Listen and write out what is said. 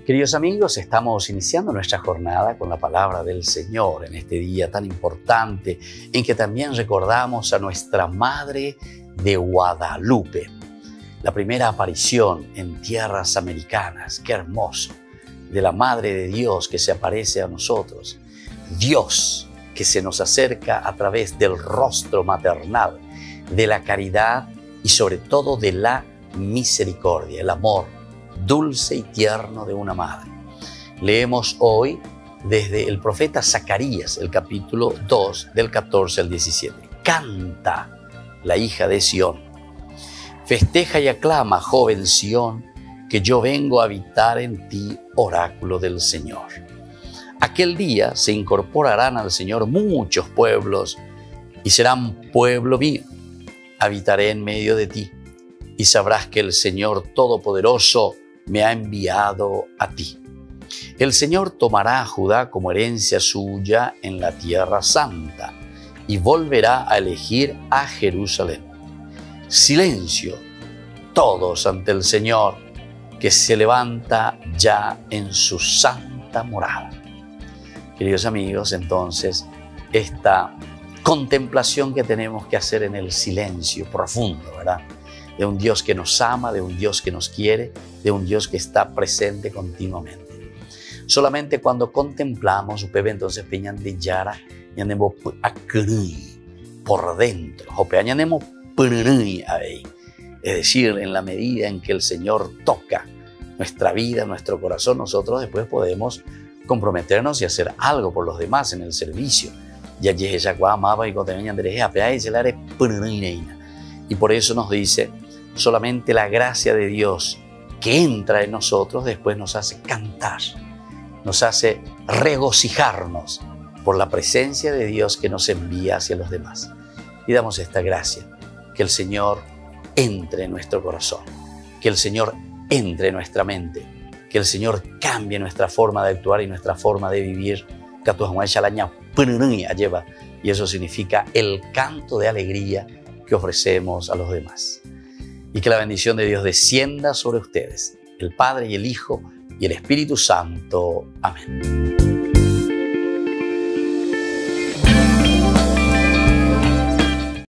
Queridos amigos, estamos iniciando nuestra jornada con la palabra del Señor en este día tan importante en que también recordamos a nuestra Madre de Guadalupe. La primera aparición en tierras americanas, qué hermoso, de la Madre de Dios que se aparece a nosotros. Dios que se nos acerca a través del rostro maternal, de la caridad y sobre todo de la misericordia, el amor dulce y tierno de una madre. Leemos hoy desde el profeta Zacarías, el capítulo 2, del 14 al 17. Canta, la hija de Sión. Festeja y aclama, joven Sión, que yo vengo a habitar en ti, oráculo del Señor. Aquel día se incorporarán al Señor muchos pueblos y serán pueblo mío. Habitaré en medio de ti y sabrás que el Señor Todopoderoso me ha enviado a ti. El Señor tomará a Judá como herencia suya en la tierra santa y volverá a elegir a Jerusalén. Silencio, todos ante el Señor, que se levanta ya en su santa morada. Queridos amigos, entonces, esta contemplación que tenemos que hacer en el silencio profundo, ¿verdad? De un Dios que nos ama, de un Dios que nos quiere, de un Dios que está presente continuamente. Solamente cuando contemplamos, upebe entonces peñan de yara, ñanemo por dentro, es decir, en la medida en que el Señor toca nuestra vida, nuestro corazón, nosotros después podemos comprometernos y hacer algo por los demás en el servicio. Y por eso nos dice, solamente la gracia de Dios que entra en nosotros después nos hace cantar, nos hace regocijarnos por la presencia de Dios que nos envía hacia los demás. Y damos esta gracia, que el Señor entre en nuestro corazón, que el Señor entre en nuestra mente, que el Señor cambie nuestra forma de actuar y nuestra forma de vivir. Y eso significa el canto de alegría que ofrecemos a los demás. Y que la bendición de Dios descienda sobre ustedes, el Padre y el Hijo y el Espíritu Santo. Amén.